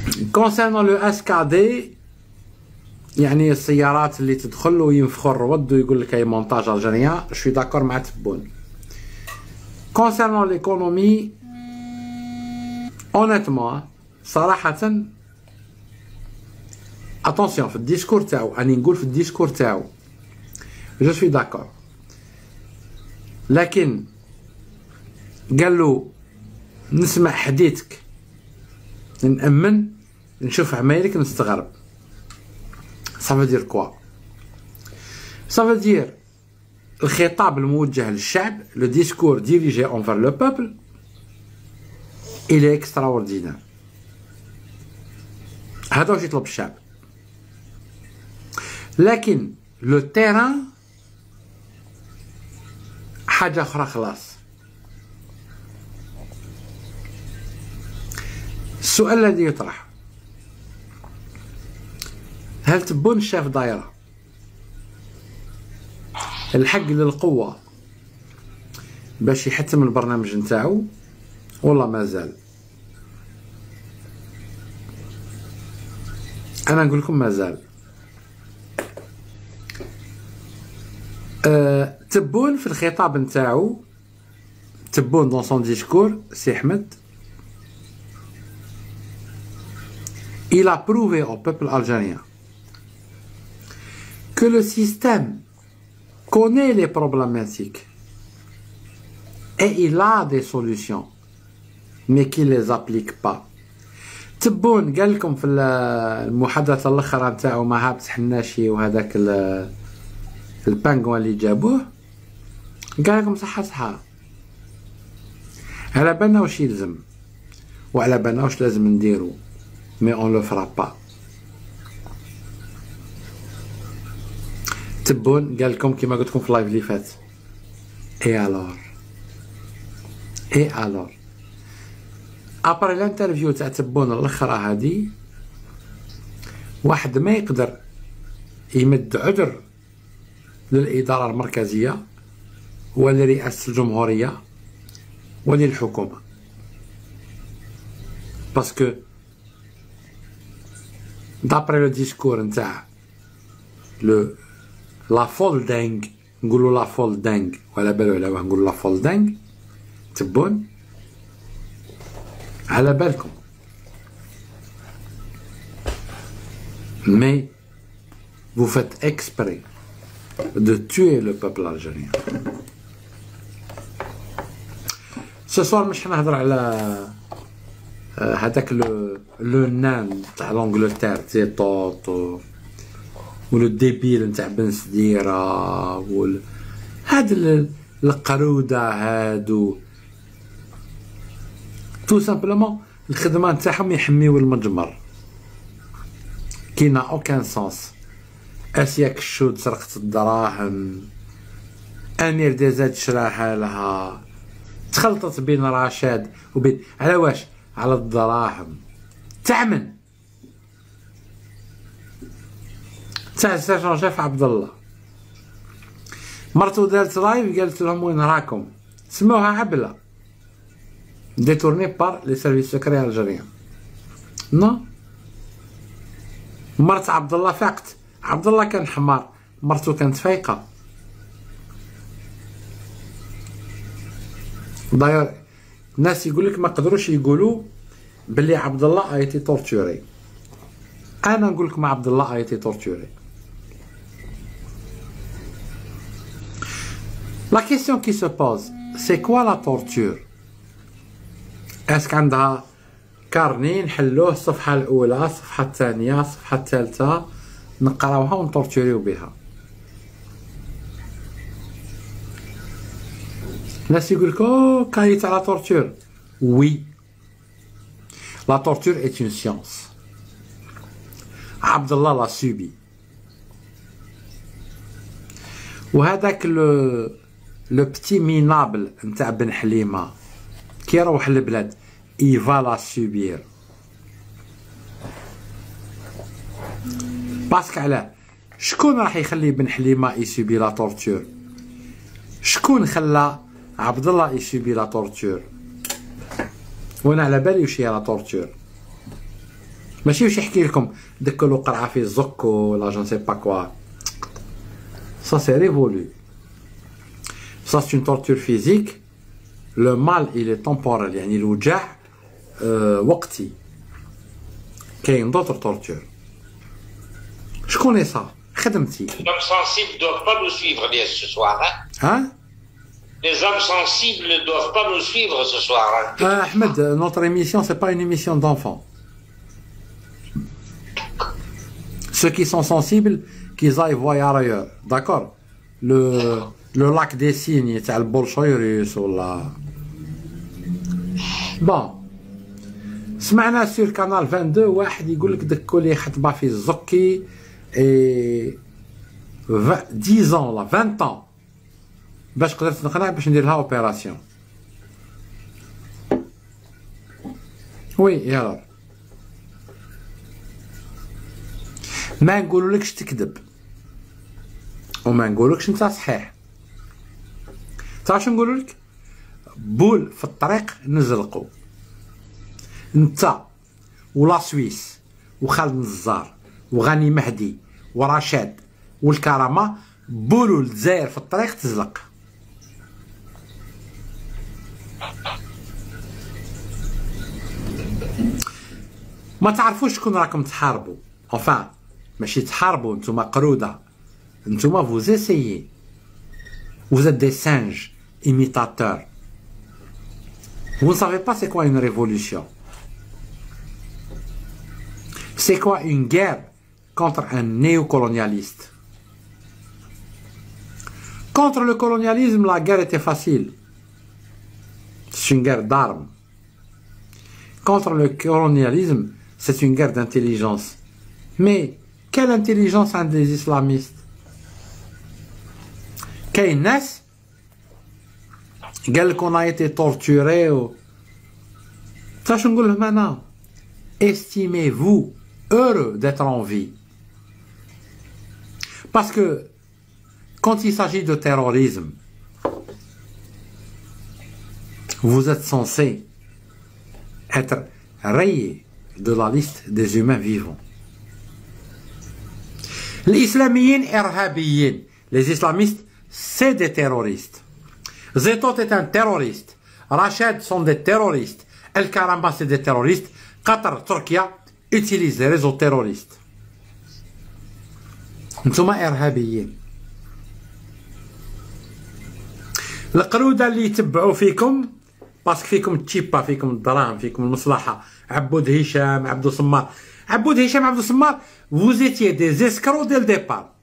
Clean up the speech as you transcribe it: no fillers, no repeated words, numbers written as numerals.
كونسيرنون لو اس كا دي، يعني السيارات اللي تدخل وينفخوا الرود ويقول لك هي مونتاج الجيريان، شوي داكور مع تبون. كونسيرنون ليكونومي اونيتمون صراحة اتونسيون في الديسكور تاعو، راني نقول في الديسكور تاعو جو سوي داكور، لكن قال له نسمع حديثك نأمن، نشوف عمايلك نستغرب. صافا دير كوا؟ صافا دير الخطاب الموجه للشعب، لو ديسكور ديريجي انفر لو بوبل الي اكستراوردينير. هذا واش يطلب الشعب، لكن لو تيران حاجه اخرى خلاص. السؤال الذي يطرح، هل تبون شاف دايرة الحق للقوة باش يحتم البرنامج نتاعو ولا مازال؟ انا نقول لكم مازال. تبون في الخطاب نتاعو، تبون دون سون ديسكور، سي احمد il a prouvé au peuple algérien que le système connaît les problématiques et il a des solutions mais qu'il les applique pas. تبون قال لكم في المحادثة الأخرى نتاعو مع هابس حناشي وهذاك البانغوان اللي جابوه، قال لكم صحة صحة، على بالنا واش يلزم وعلى بالنا واش لازم نديرو، mais on le fera pas. تبون قال لكم كيما قلت لكم في اللايف اللي فات، اي الور ابري الانترفيو تاع تبون الاخرى هادي، واحد ما يقدر يمد عذر للاداره المركزيه ولا رئاسه الجمهوريه ولا الحكومه، باسكو d'après le discours نتاع لا فول دانغ، نقولوا لا فول دانغ ولا بالو على واه نقولوا لا فول دانغ، تبون على بالكم. mais vous faites exprès de tuer le peuple algérien. ce soir مش حنهضر على هذاك لو نان تاع لونجلتير تي طوط ولو ديبيل نتاع بن سديره هاد القروده هادو، تو سامبلومون الخدمه نتاعهم يحميو المجمر كينا اوكان سونس. اسياك الشود سرقت الدراهم، امير ديزاد شراها لها، تخلطت بين رشاد وبين على واش؟ على الدراهم تاع من؟ تاع سيرجون شيف عبد الله. مرتو دارت لايف قالت لهم وين راكم، سموها عبله ديتورني بار لي سيرفيس سكري الجيريان. نو، مرت عبد الله فاقت، عبد الله كان حمار، مرتو كانت فايقه. داير الناس يقول لك ما قدروش يقولوا باللي عبد الله ايتي تورتوري، انا نقول لكم عبد الله ايتي تورتوري. La question qui se pose, c'est quoi la torture? اسك عندها كارني نحلوه الصفحة الأولى، الصفحة الثانية، الصفحة الثالثة، نقراوها ونطورتوريو بها. الناس يقولك او كايت على torture. Oui, la torture est une science. Abdallah l'a subi. وهذاك لو بتي مينابل نتاع بن حليمة كي يروح للبلاد il va la subir. باسكو علاه؟ شكون راح يخلي بن حليمة يسوبي لا تورتور؟ شكون خلى عبد الله يسوبي لا تورتور؟ وانا على بالي وش هي لا تورتور، ماشي باش يحكي لكم دكلوا قرعه في الزك ولا جو سي با كوا. Ça c'est révolu. Ça c'est une torture physique. Le mal il est temporel, يعني الوجع وقتي. كاين d'autres tortures. Je connais ça. خدمتي. Les hommes sensibles ne doivent pas nous suivre ce soir. Hein? Les hommes sensibles ne doivent pas nous suivre ce soir. Ahmed, notre émission c'est pas une émission d'enfants. Ceux qui sont sensibles, qu'ils aillent voir ailleurs. D'accord? Le lac des signes, c'est le Bolchoïrus ou la. Bon. سمعنا sur canal 22 واحد يقول لك دكوا لي حطبه في الزكي et 10 ans là 20 ans باش قدرت نقنع باش ندير لها اوبيراسيون. وي يلا ما نقولولكش تكذب وما نقولكش انت صحيح. تعرف شنو نقولولك؟ بول في الطريق نزلقو انت ولا سويس وخالد نزار وغاني مهدي ورشاد والكرامه بولو الجزائر في الطريق تزلق. ما تعرفوش شكون راكم تحاربوا. enfin ماشي تحاربوا نتوما قروده. نتوما vous essayez. Vous êtes des singes imitateurs. Vous ne savez pas c'est quoi une révolution. C'est quoi une guerre contre un néocolonialiste. Contre le colonialisme, la guerre était facile. C'est une guerre d'armes. Contre le colonialisme, c'est une guerre d'intelligence. Mais quelle intelligence ont les islamistes? Quel nas qu'on a été torturé ou... Ça, je vous maintenant. Estimez-vous heureux d'être en vie. Parce que quand il s'agit de terrorisme, vous êtes censé être rayé de la liste des humains vivants. Les islamistes, les islamistes, c'est des terroristes. Zetot est un terroriste. Rachid sont des terroristes. El Karamba c'est des terroristes. Qatar, Turquie utilise les réseaux terroristes. نتوما إرهابيين. القرودة اللي يتبعوا فيكم باسكو فيكم التشيبا فيكم الدراهم فيكم المصلحة. عبود هشام عبدو سمار vous étiez des escrocs dès le départ.